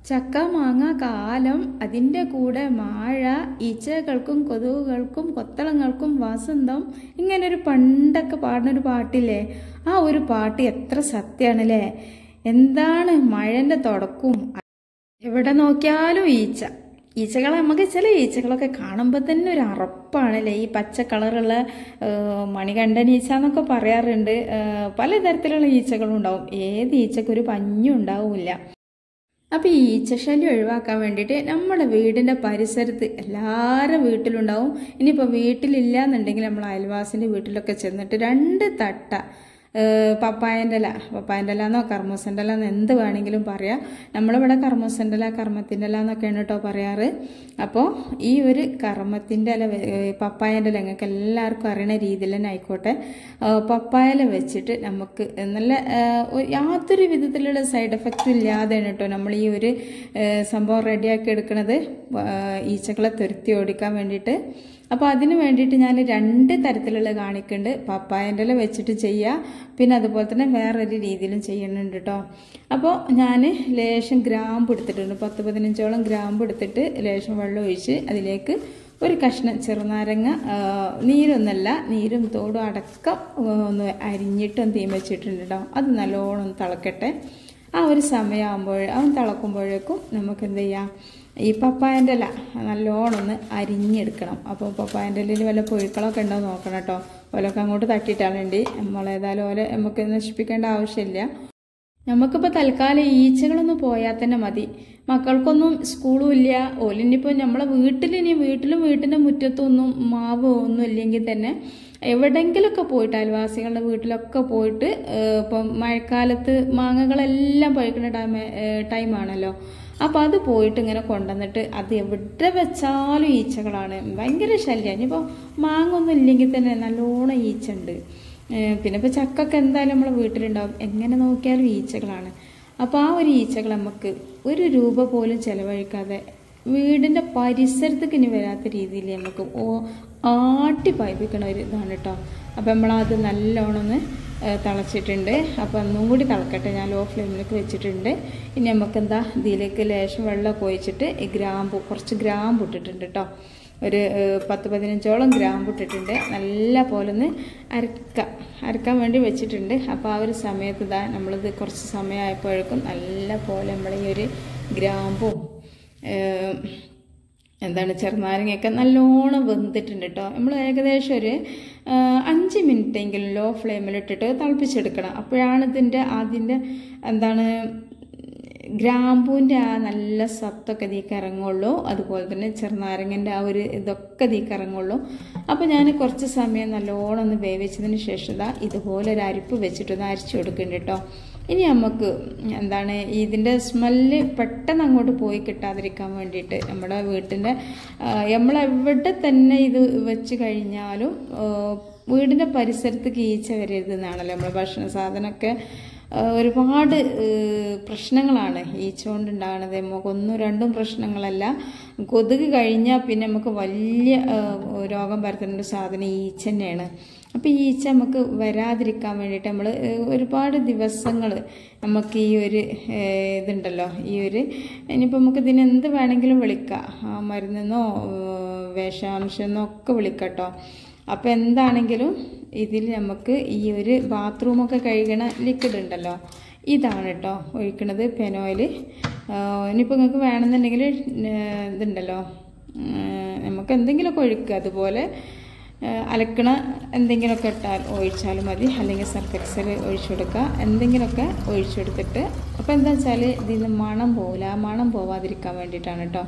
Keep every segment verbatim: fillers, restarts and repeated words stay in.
ചക്ക മാങ്ങ കാലം അതിൻ്റെ കൂടെ മഴ ഈച്ചകൾക്കും കൊതുകുകൾക്കും കൊത്തളങ്ങൾക്കും വസന്തം ഇങ്ങനൊരു പണ്ടൊക്കെ പാടുന്നൊരു പാട്ടില്ലേ. ആ ഒരു പാട്ട് എത്ര സത്യമാണല്ലേ. എന്താണ് മഴൻ്റെ തുടക്കവും, എവിടെ നോക്കിയാലും ഈച്ച ഈച്ചകളെ നമുക്ക് ചില ഈച്ചകളൊക്കെ കാണുമ്പോൾ തന്നെ ഒരു അറപ്പാണല്ലേ. ഈ പച്ച കളറുള്ള മണികണ്ഠൻ ഈച്ച എന്നൊക്കെ പറയാറുണ്ട്. പലതരത്തിലുള്ള ഈച്ചകളും ഉണ്ടാവും. ഏത് ഈച്ചക്കൊരു പഞ്ഞും ഉണ്ടാവില്ല. അപ്പോൾ ഈ ഈച്ചശല്യം ഒഴിവാക്കാൻ വേണ്ടിയിട്ട് നമ്മുടെ വീടിൻ്റെ പരിസരത്ത് എല്ലാവരും വീട്ടിലുണ്ടാവും. ഇനിയിപ്പോൾ വീട്ടിലില്ല എന്നുണ്ടെങ്കിൽ നമ്മൾ അയൽവാസിൻ്റെ വീട്ടിലൊക്കെ ചെന്നിട്ട് രണ്ട് തട്ട പപ്പായൻ്റെ ഇല പപ്പായൻ്റെ ഇല എന്നോ കർമ്മൂസൻ്റെ ഇല എന്ന് എന്ത് വേണമെങ്കിലും പറയാം. നമ്മളിവിടെ കർമ്മൂസൻ്റെ ഇല കർമ്മത്തിൻ്റെ ഇല എന്നൊക്കെയാണ് കേട്ടോ പറയാറ്. അപ്പോൾ ഈ ഒരു കർമ്മത്തിൻ്റെ ഇല പപ്പായൻ്റെ ഇല നിങ്ങൾക്ക് എല്ലാവർക്കും അറിയണ രീതിയിൽ തന്നെ ആയിക്കോട്ടെ. പപ്പായല വെച്ചിട്ട് നമുക്ക് നല്ല യാതൊരു വിധത്തിലുള്ള സൈഡ് എഫക്റ്റും ഇല്ലാതെയാണ് കേട്ടോ നമ്മൾ ഈ ഒരു സംഭവം റെഡിയാക്കി എടുക്കുന്നത്, ഈച്ചകളെ തുരത്തി ഓടിക്കാൻ വേണ്ടിയിട്ട്. അപ്പോൾ അതിന് വേണ്ടിയിട്ട് ഞാൻ രണ്ട് തരത്തിലുള്ള കാണിക്കുന്നുണ്ട്. പപ്പായൻ്റെ ഇല വെച്ചിട്ട് ചെയ്യുക, പിന്നെ അതുപോലെ തന്നെ വേറൊരു രീതിയിലും ചെയ്യുന്നുണ്ട് കേട്ടോ. അപ്പോൾ ഞാൻ ലേശം ഗ്രാമ്പ് എടുത്തിട്ടുണ്ട്. പത്ത് പതിനഞ്ചോളം ഗ്രാമ്പ് എടുത്തിട്ട് ലേശം വെള്ളം ഒഴിച്ച് അതിലേക്ക് ഒരു കഷ്ണം ചെറുനാരങ്ങ, നീരൊന്നല്ല നീരും തോടും അടക്കം ഒന്ന് അരിഞ്ഞിട്ടൊന്ന് തീ വെച്ചിട്ടുണ്ട് കേട്ടോ. അത് നല്ലോണം ഒന്ന് തിളക്കട്ടെ. ആ ഒരു സമയമാകുമ്പോൾ അവൻ തിളക്കുമ്പോഴേക്കും നമുക്ക് എന്ത് ചെയ്യാം, ഈ പപ്പായൻ്റെ ഇല നല്ലോണം ഒന്ന് അരിഞ്ഞെടുക്കണം. അപ്പോൾ പപ്പായൻ്റെ ഇലയിൽ വല്ല പുഴുക്കളൊക്കെ ഉണ്ടോ നോക്കണം കേട്ടോ. ഓലൊക്കെ അങ്ങോട്ട് തട്ടിയിട്ടാളുണ്ട്. നമ്മളേതായാലും ഓല നമുക്ക് നശിപ്പിക്കേണ്ട ആവശ്യമില്ല. നമുക്കിപ്പോൾ തൽക്കാലം ഈച്ചകളൊന്നും പോയാൽ തന്നെ മതി. മക്കൾക്കൊന്നും സ്കൂളും ഇല്ല. ഓലിനിപ്പോൾ നമ്മളെ വീട്ടിലിനി വീട്ടിലും വീട്ടിൻ്റെ മുറ്റത്തൊന്നും മാവ് ഒന്നും ഇല്ലെങ്കിൽ തന്നെ എവിടെയെങ്കിലുമൊക്കെ പോയിട്ട് അയൽവാസികളുടെ വീട്ടിലൊക്കെ പോയിട്ട്, ഇപ്പം മഴക്കാലത്ത് മാങ്ങകളെല്ലാം പഴുക്കുന്ന ടൈം ടൈമാണല്ലോ. അപ്പോൾ അത് പോയിട്ട് ഇങ്ങനെ കൊണ്ടുവന്നിട്ട് അത് എവിടെ വെച്ചാലും ഈച്ചകളാണ്, ഭയങ്കര ശല്യം. ഇനിയിപ്പോൾ മാങ്ങ ഒന്നും ഇല്ലെങ്കിൽ തന്നെ നല്ലോണം ഈച്ച ഉണ്ട്. പിന്നെ ഇപ്പോൾ ചക്കൊക്കെ എന്തായാലും നമ്മളെ വീട്ടിലുണ്ടാവും. എങ്ങനെ നോക്കിയാലും ഈച്ചകളാണ്. അപ്പോൾ ആ ഒരു ഈച്ചകൾ നമുക്ക് ഒരു രൂപ പോലും ചിലവഴിക്കാതെ വീടിൻ്റെ പരിസരത്തേക്ക് ഇനി വരാത്ത രീതിയിൽ നമുക്ക് ഓ ആട്ടി പായിപ്പിക്കണ ഒരു ഇതാണ് കേട്ടോ. അപ്പോൾ നമ്മളത് നല്ലോണം ഒന്ന് തിളച്ചിട്ടുണ്ട്. അപ്പോൾ ഒന്നും കൂടി തിളക്കട്ടെ. ഞാൻ ലോ ഫ്ലെയിമിലേക്ക് വെച്ചിട്ടുണ്ട്. ഇനി നമുക്കെന്താ ഇതിലേക്ക് ലേശം വെള്ളമൊക്കെ ഒഴിച്ചിട്ട് ഈ ഗ്രാമ്പു കുറച്ച് ഗ്രാമ്പ് ഇട്ടിട്ടുണ്ട് കേട്ടോ. ഒരു പത്ത് പതിനഞ്ചോളം ഗ്രാമ്പ് ഇട്ടിട്ടുണ്ട്. നല്ല പോലെ ഒന്ന് അരക്ക അരക്കാൻ വേണ്ടി വെച്ചിട്ടുണ്ട്. അപ്പോൾ ആ ഒരു സമയത്ത് ഇതാ നമ്മളിത് കുറച്ച് സമയമായപ്പോഴേക്കും നല്ല പോലെ നമ്മൾ ഈ ഒരു ഗ്രാമ്പും എന്താണ് ചെറുനാരങ്ങയൊക്കെ നല്ലോണം വെന്തിട്ടുണ്ട് കേട്ടോ. നമ്മൾ ഏകദേശം ഒരു അഞ്ച് മിനിറ്റെങ്കിലും ലോ ഫ്ലെയിമിലിട്ടിട്ട് തിളപ്പിച്ചെടുക്കണം. അപ്പോഴാണ് ഇതിൻ്റെ അതിൻ്റെ എന്താണ് ഗ്രാമ്പൂൻ്റെ ആ നല്ല സത്തൊക്കെ ഇതിലേക്ക് ഇറങ്ങുള്ളൂ. അതുപോലെ തന്നെ ചെറുനാരങ്ങൻ്റെ ആ ഒരു ഇതൊക്കെ ഇതിലേക്ക് ഇറങ്ങുള്ളൂ. അപ്പോൾ ഞാൻ കുറച്ച് സമയം നല്ലോണം ഒന്ന് വേവിച്ചതിന് ശേഷം ഇതാ ഇതുപോലെ ഒരു അരിപ്പ് വെച്ചിട്ടൊന്ന് അരിച്ചു കൊടുക്കുന്നുണ്ട് കേട്ടോ. ഇനി നമുക്ക് എന്താണ് ഇതിൻ്റെ സ്മെല്ല് പെട്ടെന്ന് അങ്ങോട്ട് പോയി കിട്ടാതിരിക്കാൻ വേണ്ടിയിട്ട് നമ്മുടെ വീട്ടിൻ്റെ നമ്മളെവിടെ തന്നെ ഇത് വെച്ച് കഴിഞ്ഞാലും വീടിൻ്റെ പരിസരത്തേക്ക് ഈച്ച വരരുതെന്നാണല്ലോ നമ്മൾ ഭക്ഷണ സാധനമൊക്കെ. ഒരുപാട് പ്രശ്നങ്ങളാണ് ഈച്ച കൊണ്ടുണ്ടാകുന്നത്. നമുക്ക് ഒന്നും രണ്ടും പ്രശ്നങ്ങളല്ല. കൊതുക് കഴിഞ്ഞാൽ പിന്നെ നമുക്ക് വലിയ രോഗം പരത്തുന്ന സാധനം ഈച്ച തന്നെയാണ്. അപ്പോൾ ഈ ഈച്ച നമുക്ക് വരാതിരിക്കാൻ വേണ്ടിയിട്ട് നമ്മൾ ഒരുപാട് ദിവസങ്ങൾ നമുക്ക് ഈ ഒരു ഇതുണ്ടല്ലോ, ഈ ഒരു ഇനിയിപ്പോൾ നമുക്ക് ഇതിന് എന്ത് വേണമെങ്കിലും വിളിക്കാം, മരുന്നെന്നോ വിഷാംശമെന്നോ ഒക്കെ വിളിക്കാം കേട്ടോ. അപ്പോൾ എന്താണെങ്കിലും ഇതിൽ നമുക്ക് ഈ ഒരു ബാത്റൂമൊക്കെ കഴുകണ ലിക്വിഡ് ഉണ്ടല്ലോ, ഇതാണ് കേട്ടോ ഒഴിക്കണത്, ഫെനോയിൽ. ഇനിയിപ്പോൾ നിങ്ങൾക്ക് വേണമെന്നുണ്ടെങ്കിൽ ഇതുണ്ടല്ലോ, നമുക്ക് എന്തെങ്കിലുമൊക്കെ ഒഴിക്കുക. അതുപോലെ അലക്കണ എന്തെങ്കിലുമൊക്കെ ഇട്ടാൽ ഒഴിച്ചാലും മതി, അല്ലെങ്കിൽ സർഫ് എക്സൽ ഒഴിച്ചു കൊടുക്കുക, എന്തെങ്കിലുമൊക്കെ ഒഴിച്ചു കൊടുത്തിട്ട്. അപ്പോൾ എന്താ വെച്ചാൽ ഇതിൽ നിന്ന് മണം പോവില്ല. ആ മണം പോവാതിരിക്കാൻ വേണ്ടിയിട്ടാണ് കേട്ടോ.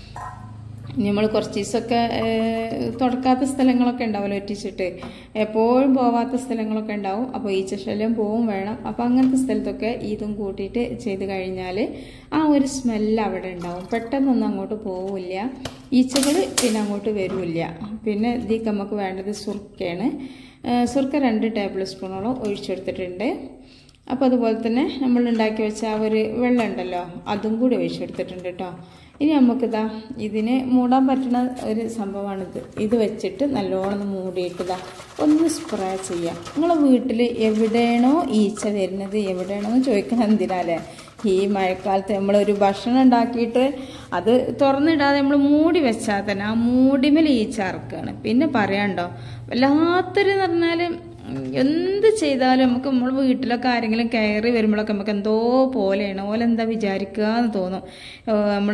നമ്മൾ കുറച്ച് ദിവസമൊക്കെ തുടക്കാത്ത സ്ഥലങ്ങളൊക്കെ ഉണ്ടാവുമല്ലോ, ഒറ്റിച്ചിട്ട് എപ്പോഴും പോവാത്ത സ്ഥലങ്ങളൊക്കെ ഉണ്ടാവും. അപ്പോൾ ഈച്ചശല്യം പോവും വേണം. അപ്പോൾ അങ്ങനത്തെ സ്ഥലത്തൊക്കെ ഇതും കൂട്ടിയിട്ട് ചെയ്ത് കഴിഞ്ഞാൽ ആ ഒരു സ്മെല്ല് അവിടെ ഉണ്ടാവും. പെട്ടെന്നൊന്നും അങ്ങോട്ട് പോവില്ല ഈച്ചകൾ, പിന്നെ അങ്ങോട്ട് വരില്ല. പിന്നെ ഇതിലേക്ക് നമുക്ക് വേണ്ടത് സുർക്കയാണ്. സുർക്ക രണ്ട് ടേബിൾ സ്പൂണോളം ഒഴിച്ചെടുത്തിട്ടുണ്ട്. അപ്പോൾ അതുപോലെ തന്നെ നമ്മൾ ഉണ്ടാക്കി വെച്ച ആ ഒരു വെള്ളം ഉണ്ടല്ലോ, അതും കൂടി ഒഴിച്ചെടുത്തിട്ടുണ്ട് കേട്ടോ. ഇനി നമുക്കിതാ ഇതിന് മൂടാൻ പറ്റുന്ന ഒരു സംഭവമാണിത്. ഇത് വെച്ചിട്ട് നല്ലോണം മൂടിയിട്ടിതാ ഒന്ന് സ്പ്രേ ചെയ്യാം. നിങ്ങളെ വീട്ടിൽ എവിടെയാണോ ഈച്ച വരുന്നത്, എവിടെയാണോ ചോദിക്കണം എന്തിനാലേ, ഈ മഴക്കാലത്ത് നമ്മളൊരു ഭക്ഷണം ഉണ്ടാക്കിയിട്ട് അത് തുറന്നിടാതെ നമ്മൾ മൂടി വെച്ചാൽ തന്നെ ആ മൂടിമേൽ ഈച്ച ഇറക്കുകയാണ്. പിന്നെ പറയാണ്ടോ, വല്ലാത്തൊരു എന്ന് പറഞ്ഞാൽ എന്ത് ചെയ്താലും നമുക്ക് നമ്മൾ വീട്ടിലൊക്കെ ആരെങ്കിലും കയറി വരുമ്പോഴൊക്കെ നമുക്ക് എന്തോ പോലെയാണ്, ഓലെന്താ വിചാരിക്കുക എന്ന് തോന്നും. നമ്മൾ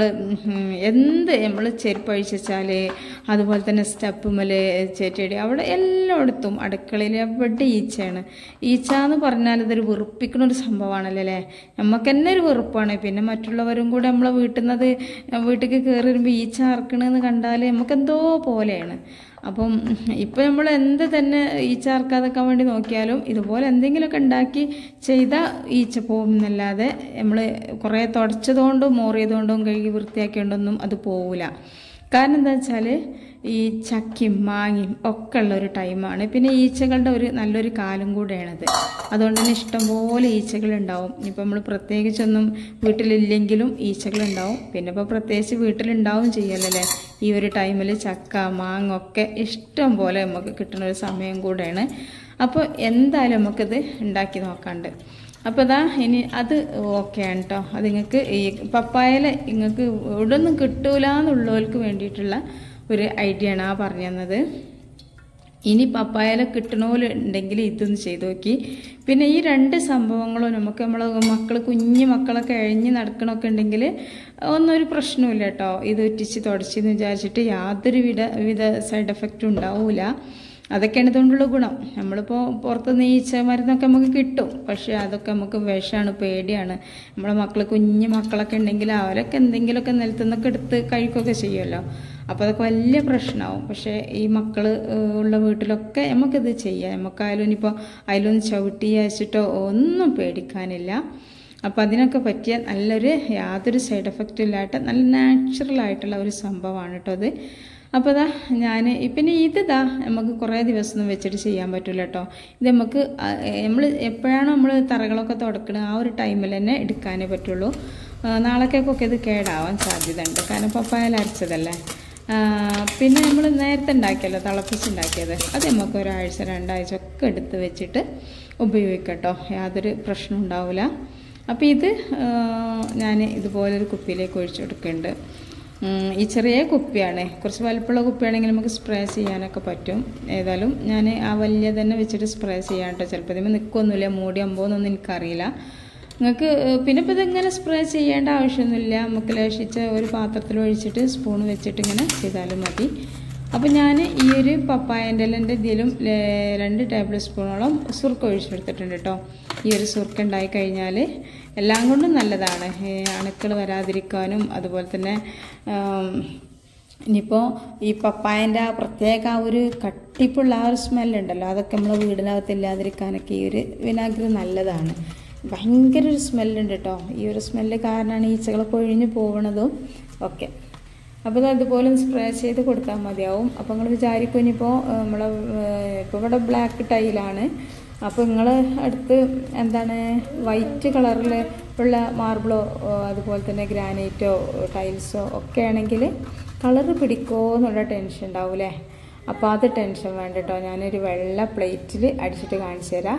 എന്ത് നമ്മൾ ചെരുപ്പ് അഴിച്ചാൽ, അതുപോലെ തന്നെ സ്റ്റെപ്പുമ്മൽ ചേറ്റടി, അവിടെ എല്ലായിടത്തും അടുക്കളയിൽ എവിടെ ഈച്ചയാണ്. ഈച്ച എന്ന് പറഞ്ഞാൽ ഇതൊരു വെറുപ്പിക്കുന്ന ഒരു സംഭവമാണല്ലോ അല്ലേ. നമുക്ക് തന്നെ ഒരു വെറുപ്പാണ്. പിന്നെ മറ്റുള്ളവരും കൂടെ നമ്മളെ വീട്ടിൽ നിന്നത് വീട്ടിലേക്ക് കയറി വരുമ്പോൾ ഈച്ച ഇറക്കണമെന്ന് കണ്ടാൽ നമുക്കെന്തോ പോലെയാണ്. അപ്പം ഇപ്പം നമ്മൾ എന്ത് തന്നെ ഈച്ച ഇറക്കാതെക്കാൻ വേണ്ടി നോക്കിയാലും ഇതുപോലെ എന്തെങ്കിലുമൊക്കെ ഉണ്ടാക്കി ചെയ്താൽ ഈച്ച പോകുമെന്നല്ലാതെ നമ്മൾ കുറേ തുടച്ചതുകൊണ്ടും മോറിയതുകൊണ്ടും കഴുകി വൃത്തിയാക്കിയോണ്ടൊന്നും അത് പോവില്ല. കാരണം എന്താ വെച്ചാൽ ഈ ചക്കയും മാങ്ങയും ഒക്കെ ഉള്ള ഒരു ടൈമാണ്. പിന്നെ ഈച്ചകളുടെ ഒരു നല്ലൊരു കാലം കൂടെയാണത്. അതുകൊണ്ട് തന്നെ ഇഷ്ടംപോലെ ഈച്ചകളുണ്ടാവും. ഇപ്പം നമ്മൾ പ്രത്യേകിച്ചൊന്നും വീട്ടിലില്ലെങ്കിലും ഈച്ചകളുണ്ടാവും. പിന്നെ ഇപ്പോൾ പ്രത്യേകിച്ച് വീട്ടിലുണ്ടാവും ചെയ്യല്ലേ ഈ ഒരു ടൈമിൽ ചക്ക മാങ്ങ ഒക്കെ ഇഷ്ടം പോലെ നമുക്ക് കിട്ടുന്ന ഒരു സമയം കൂടെയാണ്. അപ്പോൾ എന്തായാലും നമുക്കിത് ഉണ്ടാക്കി നോക്കാണ്ട്. അപ്പോൾ ഇതാ ഇനി അത് ഓക്കെയാണ് കേട്ടോ. അത് നിങ്ങൾക്ക് ഈ പപ്പായയിൽ നിങ്ങൾക്ക് ഇവിടെ ഒന്നും കിട്ടൂല എന്നുള്ളവർക്ക് വേണ്ടിയിട്ടുള്ള ഒരു ഐഡിയ ആണ് ആ പറഞ്ഞു തന്നത്. ഇനി പപ്പായയില കിട്ടണോലുണ്ടെങ്കിൽ ഇതൊന്ന് ചെയ്ത് നോക്കി. പിന്നെ ഈ രണ്ട് സംഭവങ്ങളും നമുക്ക് നമ്മളെ മക്കൾ കുഞ്ഞു മക്കളൊക്കെ എഴിഞ്ഞ് നടക്കണമൊക്കെ ഉണ്ടെങ്കിൽ ഒന്നും ഒരു പ്രശ്നമില്ല കേട്ടോ. ഇത് ഒറ്റിച്ച് തുടച്ചെന്ന് വിചാരിച്ചിട്ട് യാതൊരു വിധ വിധ സൈഡ് എഫക്റ്റും ഉണ്ടാവില്ല. അതൊക്കെയാണ് ഇതുകൊണ്ടുള്ള ഗുണം. നമ്മളിപ്പോൾ പുറത്തുനിന്ന് ഈച്ച മരുന്നൊക്കെ നമുക്ക് കിട്ടും, പക്ഷേ അതൊക്കെ നമുക്ക് വിഷമാണ്, പേടിയാണ്. നമ്മളെ മക്കൾ കുഞ്ഞു മക്കളൊക്കെ ഉണ്ടെങ്കിൽ അവരൊക്കെ എന്തെങ്കിലുമൊക്കെ നിലത്തുനിന്നൊക്കെ എടുത്ത് കഴിക്കുകയൊക്കെ ചെയ്യുമല്ലോ. അപ്പോൾ അതൊക്കെ വലിയ പ്രശ്നമാവും. പക്ഷേ ഈ മക്കൾ ഉള്ള വീട്ടിലൊക്കെ നമുക്കിത് ചെയ്യാം. നമുക്കായാലും ഇനിയിപ്പോൾ അതിലൊന്ന് ചവിട്ടി അയച്ചിട്ടോ ഒന്നും പേടിക്കാനില്ല. അപ്പോൾ അതിനൊക്കെ പറ്റിയ നല്ലൊരു യാതൊരു സൈഡ് എഫക്റ്റും ഇല്ലാത്ത നല്ല നാച്ചുറലായിട്ടുള്ള ഒരു സംഭവമാണ് കേട്ടോ അത്. അപ്പോൾ ഇതാ ഞാൻ പിന്നെ ഇതിതാ നമുക്ക് കുറേ ദിവസമൊന്നും വെച്ചിട്ട് ചെയ്യാൻ പറ്റില്ല കേട്ടോ. ഇത് നമുക്ക് നമ്മൾ എപ്പോഴാണോ നമ്മൾ തറകളൊക്കെ തുടക്കുന്നത് ആ ഒരു ടൈമിൽ തന്നെ എടുക്കാനേ പറ്റുള്ളൂ. നാളേക്കൊക്കെ ഇത് കേടാവാൻ സാധ്യത ഉണ്ട്, കാരണം പപ്പായയിൽ അരച്ചതല്ലേ. പിന്നെ നമ്മൾ നേരത്തെ ഉണ്ടാക്കിയല്ലോ തിളപ്പിച്ചുണ്ടാക്കിയത്, അത് നമുക്ക് ഒരാഴ്ച രണ്ടാഴ്ച ഒക്കെ എടുത്ത് വെച്ചിട്ട് ഉപയോഗിക്കാം കേട്ടോ. യാതൊരു പ്രശ്നം ഉണ്ടാവില്ല. അപ്പോൾ ഇത് ഞാൻ ഇതുപോലൊരു കുപ്പിയിലേക്ക് ഒഴിച്ചു കൊടുക്കുന്നുണ്ട്. ഈ ചെറിയ കുപ്പിയാണ്, കുറച്ച് വലുപ്പമുള്ള കുപ്പിയാണെങ്കിൽ നമുക്ക് സ്പ്രേ ചെയ്യാനൊക്കെ പറ്റും. ഏതായാലും ഞാൻ ആ വലിയ തന്നെ വെച്ചിട്ട് സ്പ്രേ ചെയ്യാൻ കേട്ടോ. ചിലപ്പോൾ ഇതിന് നിൽക്കൊന്നുമില്ല, മൂടിയാകുമ്പോഴൊന്നും എനിക്കറിയില്ല. നിങ്ങൾക്ക് പിന്നെ ഇപ്പോൾ ഇതിങ്ങനെ സ്പ്രേ ചെയ്യേണ്ട ആവശ്യമൊന്നുമില്ല. നമുക്ക് ലേശിച്ച ഒരു പാത്രത്തിൽ ഒഴിച്ചിട്ട് സ്പൂൺ വെച്ചിട്ട് ഇങ്ങനെ ചെയ്താലും മതി. അപ്പോൾ ഞാൻ ഈ ഒരു പപ്പായൻ്റെ എൻ്റെ ഇതിലും രണ്ട് ടേബിൾ സ്പൂണോളം സുർക്ക ഒഴിച്ചെടുത്തിട്ടുണ്ട് കേട്ടോ. ഈ ഒരു സുർക്ക ഉണ്ടായി കഴിഞ്ഞാൽ എല്ലാം കൊണ്ടും നല്ലതാണ്. അണുക്കൾ വരാതിരിക്കാനും അതുപോലെ തന്നെ ഇനിയിപ്പോൾ ഈ പപ്പായൻ്റെ ആ പ്രത്യേക ആ ഒരു കട്ടിപ്പുള്ള ആ ഒരു സ്മെല്ലുണ്ടല്ലോ, അതൊക്കെ നമ്മൾ വീടിനകത്ത് ഇല്ലാതിരിക്കാനൊക്കെ ഈ ഒരു വിനാഗിരി നല്ലതാണ്. ഭയങ്കര ഒരു സ്മെല്ലുണ്ട് കേട്ടോ. ഈ ഒരു സ്മെല്ല് കാരണമാണ് ഈച്ചകളൊക്കെ ഒഴിഞ്ഞു പോകണതും ഒക്കെ. അപ്പോൾ അതുപോലെ സ്പ്രേ ചെയ്ത് കൊടുത്താൽ മതിയാവും. അപ്പോൾ നിങ്ങൾ വിചാരിക്കും ഇനിയിപ്പോൾ നമ്മളെ ഇപ്പോൾ ഇവിടെ ബ്ലാക്ക് ടൈലാണ്, അപ്പോൾ നിങ്ങൾ അടുത്ത് എന്താണ് വൈറ്റ് കളറിൽ ഉള്ള മാർബിളോ അതുപോലെ തന്നെ ഗ്രാനൈറ്റോ ടൈൽസോ ഒക്കെ ആണെങ്കിൽ കളറ് പിടിക്കുമോ എന്നുള്ള ടെൻഷൻ ഉണ്ടാവില്ലേ. അപ്പോൾ അത് ടെൻഷൻ വേണ്ട കേട്ടോ. ഞാനൊരു വെള്ള പ്ലേറ്റിൽ അടിച്ചിട്ട് കാണിച്ചു തരാം.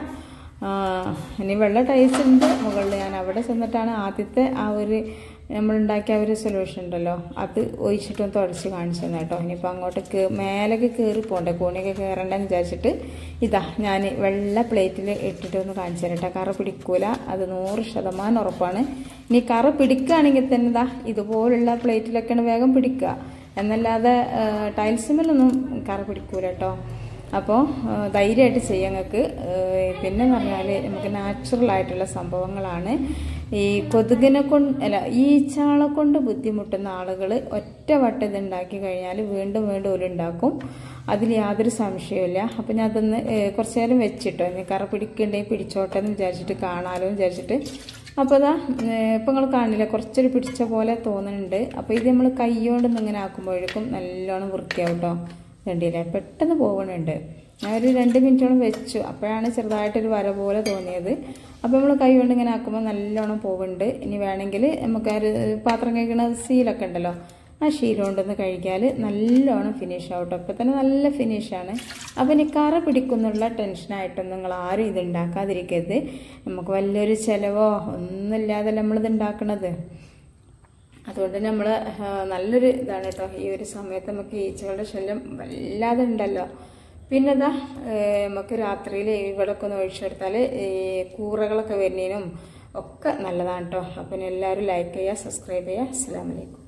ഇനി വെള്ള ടൈൽസ് ഉണ്ട് മുകളിൽ. ഞാൻ അവിടെ ചെന്നിട്ടാണ് ആദ്യത്തെ ആ ഒരു നമ്മളുണ്ടാക്കിയ ഒരു സൊല്യൂഷൻ ഉണ്ടല്ലോ അത് ഒഴിച്ചിട്ടൊന്ന് തുടച്ച് കാണിച്ചു തന്നെ കേട്ടോ. ഇനിയിപ്പോൾ അങ്ങോട്ട് മേലേക്ക് കയറി പോകണ്ടേ, കോണിയൊക്കെ കയറണ്ടെന്ന് വിചാരിച്ചിട്ട് ഇതാ ഞാൻ വെള്ള പ്ലേറ്റിൽ ഇട്ടിട്ടൊന്ന് കാണിച്ചു തരാം കേട്ടോ. കറ പിടിക്കൂല, അത് നൂറ് ശതമാനം ഉറപ്പാണ്. ഇനി കറ പിടിക്കുകയാണെങ്കിൽ തന്നെ ഇതാ ഇതുപോലുള്ള പ്ലേറ്റിലൊക്കെയാണ് വേഗം പിടിക്കുക, എന്നല്ലാതെ ടൈൽസുമേലൊന്നും കറ പിടിക്കൂല കേട്ടോ. അപ്പോൾ ധൈര്യമായിട്ട് ചെയ്യാം നിങ്ങൾക്ക്. പിന്നെ പറഞ്ഞാൽ നമുക്ക് നാച്ചുറലായിട്ടുള്ള സംഭവങ്ങളാണ്. ഈ കൊതുകിനെ കൊണ്ട് അല്ല ഈച്ചകളെ കൊണ്ട് ബുദ്ധിമുട്ടുന്ന ആളുകൾ ഒറ്റ വട്ടം ഇത് ഉണ്ടാക്കി കഴിഞ്ഞാൽ വീണ്ടും വീണ്ടും ഒരുണ്ടാക്കും, അതിൽ യാതൊരു സംശയമില്ല. അപ്പം ഞാൻ അതൊന്ന് കുറച്ച് നേരം വെച്ചിട്ടോ, ഇനി കറ പിടിക്കണ്ടെങ്കിൽ പിടിച്ചോട്ടെ എന്ന് വിചാരിച്ചിട്ട് കാണാമല്ലോ വിചാരിച്ചിട്ട്. അപ്പോൾ അതാ ഇപ്പം നിങ്ങൾ കാണില്ല, കുറച്ചൊരു പിടിച്ച പോലെ തോന്നുന്നുണ്ട്. അപ്പോൾ ഇത് നമ്മൾ കൈ കൊണ്ട് ഇങ്ങനെ ആക്കുമ്പോഴേക്കും നല്ലോണം വൃത്തിയാവും കേട്ടോ. കണ്ടില്ലേ, പെട്ടെന്ന് പോകണുണ്ട്. ഞാൻ ഒരു രണ്ട് മിനിറ്റോളം വെച്ചു, അപ്പോഴാണ് ചെറുതായിട്ടൊരു വര പോലെ തോന്നിയത്. അപ്പോൾ നമ്മൾ കൈ കൊണ്ട് ഇങ്ങനെ ആക്കുമ്പോൾ നല്ലോണം പോകുന്നുണ്ട്. ഇനി വേണമെങ്കിൽ നമുക്ക് ഒരു പാത്രം കഴിക്കണ സീലൊക്കെ ഉണ്ടല്ലോ, ആ ക്ഷീരം കൊണ്ടൊന്ന് കഴുകിയാൽ നല്ലോണം ഫിനിഷ് ആവട്ടോ. അപ്പോൾ തന്നെ നല്ല ഫിനിഷാണ്. അപ്പം ഇനി കറ പിടിക്കുന്നുള്ള ടെൻഷനായിട്ടൊന്നും നിങ്ങൾ ആരും ഇത് ഉണ്ടാക്കാതിരിക്കരുത്. നമുക്ക് വലിയൊരു ചിലവോ ഒന്നുമില്ലാതെ നമ്മളിത് ഉണ്ടാക്കണത്. അതുകൊണ്ട് നമ്മൾ നല്ലൊരു ഇതാണ് കേട്ടോ. ഈ ഒരു സമയത്ത് നമുക്ക് ഈച്ചകളുടെ ശല്യം വല്ലാതെ ഉണ്ടല്ലോ. പിന്നെ ഇതാ നമുക്ക് രാത്രിയിൽ ഇവിടെയൊക്കെ ഒന്ന് ഒഴിച്ചെടുത്താൽ ഈ കൂറകളൊക്കെ വരുന്നതിനും ഒക്കെ നല്ലതാണ് കേട്ടോ. അപ്പം എല്ലാവരും ലൈക്ക് ചെയ്യുക, സബ്സ്ക്രൈബ് ചെയ്യുക. അസ്സലാമു അലൈക്കും.